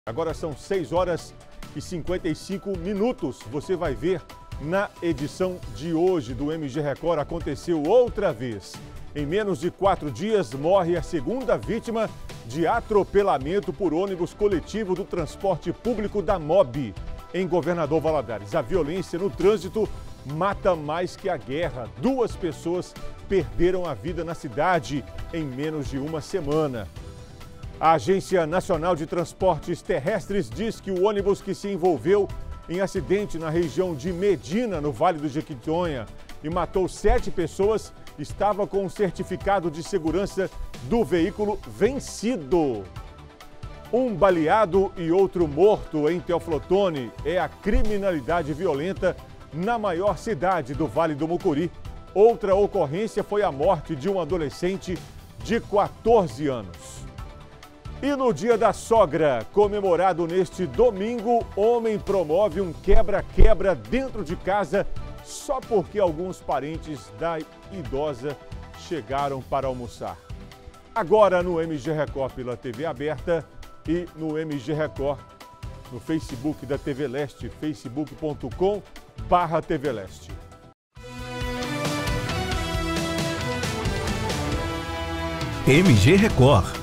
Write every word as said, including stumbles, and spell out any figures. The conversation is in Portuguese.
Agora são seis horas e cinquenta e cinco minutos. Você vai ver na edição de hoje do M G Record. Aconteceu outra vez. Em menos de quatro dias, morre a segunda vítima de atropelamento por ônibus coletivo do transporte público da MOB, em Governador Valadares. A violência no trânsito mata mais que a guerra. Duas pessoas perderam a vida na cidade em menos de uma semana. A Agência Nacional de Transportes Terrestres diz que o ônibus que se envolveu em acidente na região de Medina, no Vale do Jequitinhonha, e matou sete pessoas, estava com o certificado de segurança do veículo vencido. Um baleado e outro morto em Teoflotone é a criminalidade violenta na maior cidade do Vale do Mucuri. Outra ocorrência foi a morte de um adolescente de quatorze anos. E no Dia da Sogra, comemorado neste domingo, homem promove um quebra-quebra dentro de casa só porque alguns parentes da idosa chegaram para almoçar. Agora no M G Record pela T V aberta e no M G Record no Facebook da T V Leste, facebook ponto com barra T V Leste. M G Record.